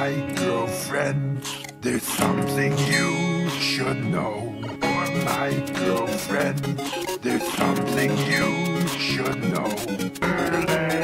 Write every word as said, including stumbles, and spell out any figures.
my girlfriend. There's something you should know. You're my girlfriend. There's something you should know.